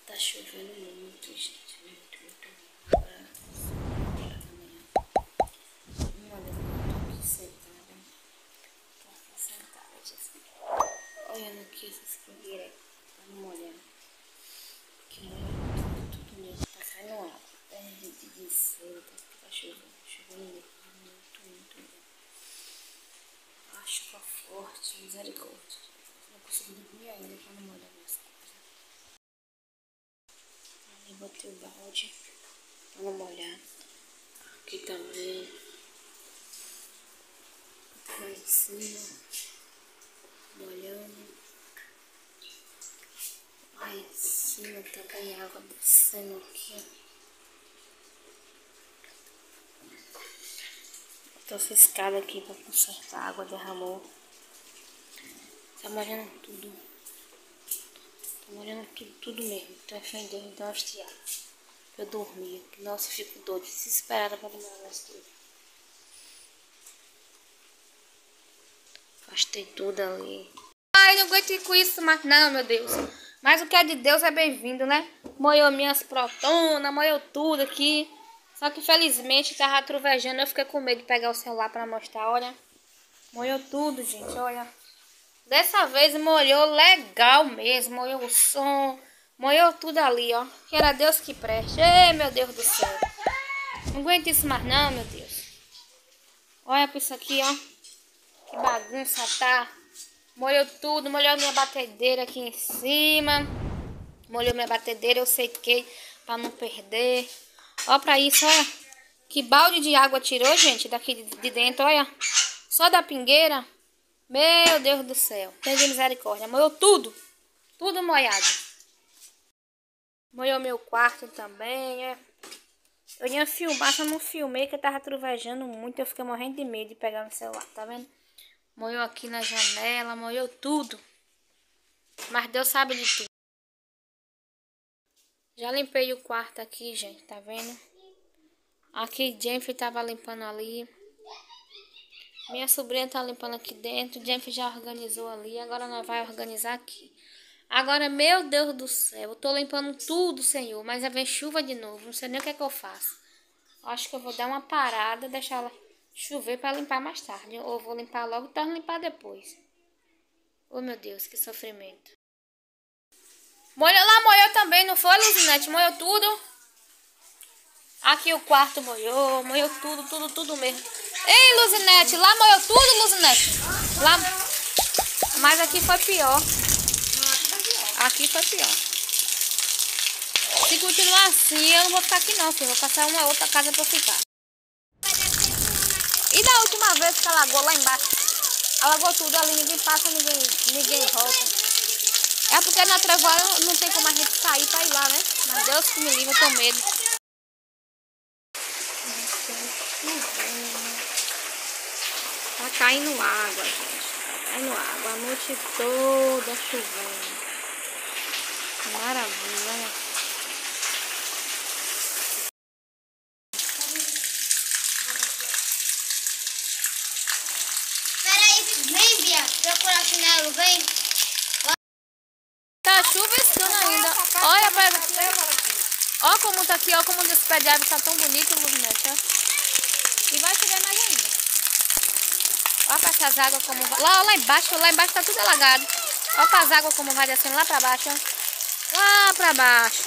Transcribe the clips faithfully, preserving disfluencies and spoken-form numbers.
Tá chovendo muito, gente. Muito, muito, muito. Agora, agora da manhã. Uma hora eu tô aqui sentada. Tô aqui sentada, assim. Olhando aqui essas fogueiras. Dando uma olhada. Porque tudo, tudo mesmo. Tá saindo água. É de descer, tá chovendo. Chovendo muito, muito, muito. A chuva forte, misericórdia. Não consigo dormir ainda pra não molhar minhas coisas. Aí botei o balde pra não molhar. Aqui também. Lá em cima. Molhando. Lá em cima também água descendo aqui. Tô essa escada aqui pra consertar. A água derramou. Tá molhando tudo. Tá molhando tudo, tudo mesmo. Tô ofendendo então as tiaras. Eu dormia. Nossa, eu fico doida, desesperada pra dormir nas coisas. Afastei tudo ali. Ai, não aguento com isso, mas não, meu Deus. Mas o que é de Deus é bem-vindo, né? Moeu minhas protonas, moeu tudo aqui. Só que felizmente tava trovejando. Eu fiquei com medo de pegar o celular pra mostrar, olha. Moeu tudo, gente, olha. Dessa vez molhou legal mesmo. Molhou o som. Molhou tudo ali, ó. Que era Deus que preste. Ei, meu Deus do céu. Não aguento isso mais não, meu Deus. Olha pra isso aqui, ó. Que bagunça tá. Molhou tudo. Molhou minha batedeira aqui em cima. Molhou minha batedeira. Eu sequei pra não perder. Ó pra isso, olha. Que balde de água tirou, gente, daqui de dentro, olha. Só da pingueira. Meu Deus do céu. Tem misericórdia. Molhou tudo. Tudo molhado. Molhou meu quarto também, é. Eu ia filmar, só não filmei, que eu tava trovejando muito. Eu fiquei morrendo de medo de pegar no celular, tá vendo? Molhou aqui na janela, molhou tudo. Mas Deus sabe de tudo. Já limpei o quarto aqui, gente, tá vendo? Aqui, Jennifer tava limpando ali. Minha sobrinha tá limpando aqui dentro. Jennifer já organizou ali, agora nós vai organizar aqui. Agora, meu Deus do céu, eu tô limpando tudo, Senhor, mas vai vir chuva de novo. Não sei nem o que é que eu faço. Acho que eu vou dar uma parada, deixar ela chover para limpar mais tarde. Ou vou limpar logo e torno limpar depois. Oh, meu Deus, que sofrimento. Molhou lá, molhou também, não foi, Luzinete? Molhou tudo. Aqui o quarto molhou, molhou tudo, tudo, tudo mesmo. Ei, Luzinete, lá molhou tudo, Luzinete. Lá... Mas aqui foi pior. Aqui foi pior. Se continuar assim, eu não vou ficar aqui não, filho. Vou passar uma outra casa pra ficar. E da última vez que alagou lá embaixo? Alagou tudo ali, ninguém passa, ninguém, ninguém volta. É porque na trevoada não tem como a gente sair pra ir lá, né? Mas Deus que me livre, eu tô com medo. Tá caindo água, gente. Tá caindo água a noite toda chovendo. Maravilha, né? Peraí, vem, Bia. Procurar chinelo, vem. Tá chuviscando ainda. Olha, pega. Ó como tá aqui, ó como esse pé de árvore tá tão bonito o movimento, ó. E vai chover mais ainda. Olha pra essas águas como vai. Lá, lá embaixo, lá embaixo tá tudo alagado. Olha pra as águas como vai descendo lá pra baixo, ó. Lá pra baixo.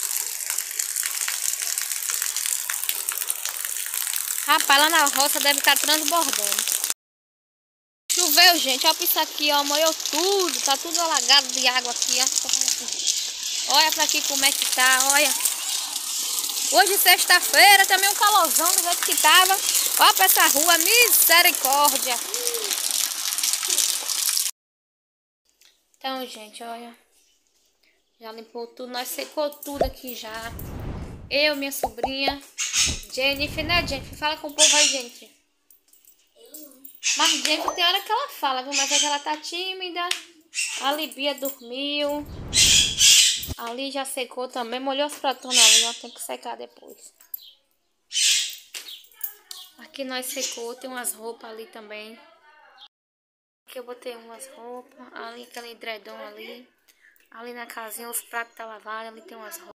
Rapaz, lá na roça deve estar transbordando. Choveu, gente. Olha pra isso aqui, ó. Molhou tudo. Tá tudo alagado de água aqui, ó. Olha pra aqui como é que tá, olha. Hoje, sexta-feira, também um calorzão do jeito que tava. Olha pra essa rua, misericórdia. Então, gente, olha. Já limpou tudo, nós secou tudo aqui já. Eu, minha sobrinha, Jennifer, né, Jennifer? Fala com o povo aí, Jennifer. Mas Jennifer tem hora que ela fala, viu? Mas é que ela tá tímida. A Libia dormiu. Ali já secou também. Molhou as protonas ali, ó. Tem que secar depois. Aqui nós secou. Tem umas roupas ali também. Aqui eu botei umas roupas. Ali, aquele edredom ali. Ali na casinha os pratos tá lavados, ali tem umas roupas.